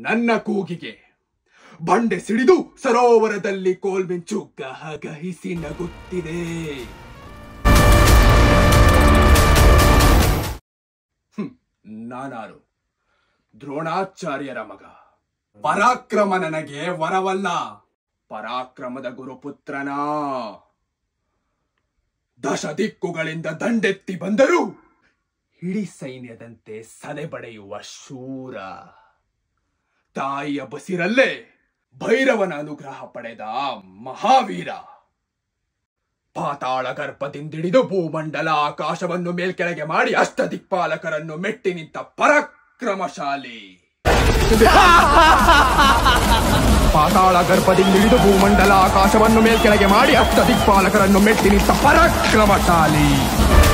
ನನ್ನ ಕೂಗಿಗೆ ಬಂಡೆ ಸಿಡಿದು ಸರೋವರದಲ್ಲಿ ಕೋಲ್ಮಿಂಚು ಗಹಗಹಿಸಿ ನಗುತ್ತಿದೆ. ನಾನಾರು ದ್ರೋಣಾಚಾರ್ಯರ ಮಗ. ಪರಾಕ್ರಮ ನನಗೆ ವರವಲ್ಲ, ಪರಾಕ್ರಮದ ಗುರುಪುತ್ರನ. ದಶ ದಿಕ್ಕುಗಳಿಂದ ದಂಡೆತ್ತಿ ಬಂದರೂ ಇಡೀ ಸೈನ್ಯದಂತೆ ಸದೆಬಡೆಯುವ ಶೂರ. ತಾಯಿಯ ಬಸಿರಲ್ಲೇ ಭೈರವನ ಅನುಗ್ರಹ ಪಡೆದ ಮಹಾವೀರ. ಪಾತಾಳ ಗರ್ಭದಿಂದಿಡಿದು ಭೂಮಂಡಲ ಆಕಾಶವನ್ನು ಮೇಲ್ಕೆಳಗೆ ಮಾಡಿ ಅಷ್ಟದಿಕ್ಪಾಲಕರನ್ನು ಮೆಟ್ಟಿ ನಿಂತ ಪರಾಕ್ರಮಶಾಲಿ. ಪಾತಾಳ ಗರ್ಭದಿಂದಿಡಿದು ಭೂಮಂಡಲ ಆಕಾಶವನ್ನು ಮೇಲ್ಕೆಳಗೆ ಮಾಡಿ ಅಷ್ಟದಿಕ್ಪಾಲಕರನ್ನು ಮೆಟ್ಟಿ ನಿಂತ ಪರಾಕ್ರಮಶಾಲಿ.